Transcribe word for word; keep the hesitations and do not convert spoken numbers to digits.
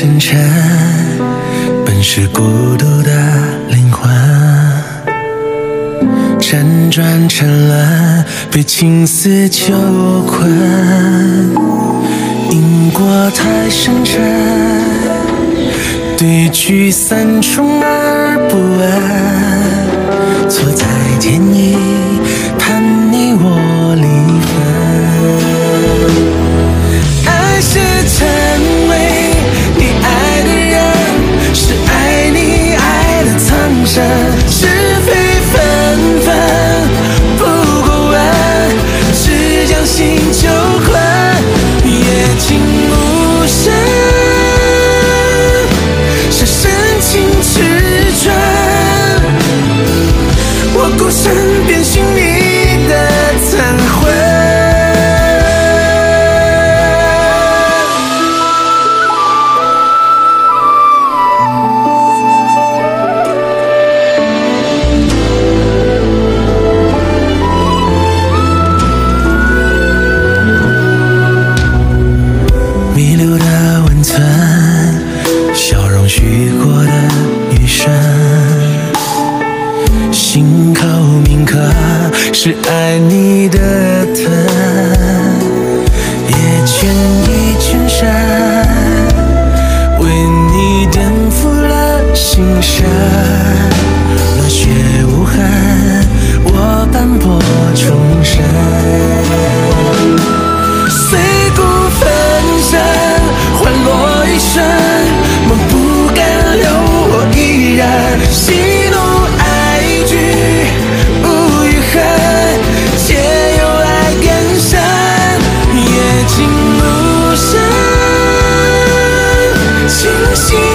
深沉，本是孤独的灵魂，辗转沉沦，被情丝囚困，因果太深沉，对聚散充耳不闻，错在天意，盼你我离分。爱是成为你爱的人，是爱你爱的苍生，是非纷纷不过问，只将心囚困，夜静无声，是深情赤诚，我孤身遍寻你的残魂。弥留的温存，笑容许过的余生，心口铭刻是爱你的疼，也倦意全身，为你颠覆了心神，暖血无痕，我斑驳重生，碎骨分身，换落一生，梦不敢留我一人，喜怒哀惧无余恨，皆由爱更深，夜静无声，清了心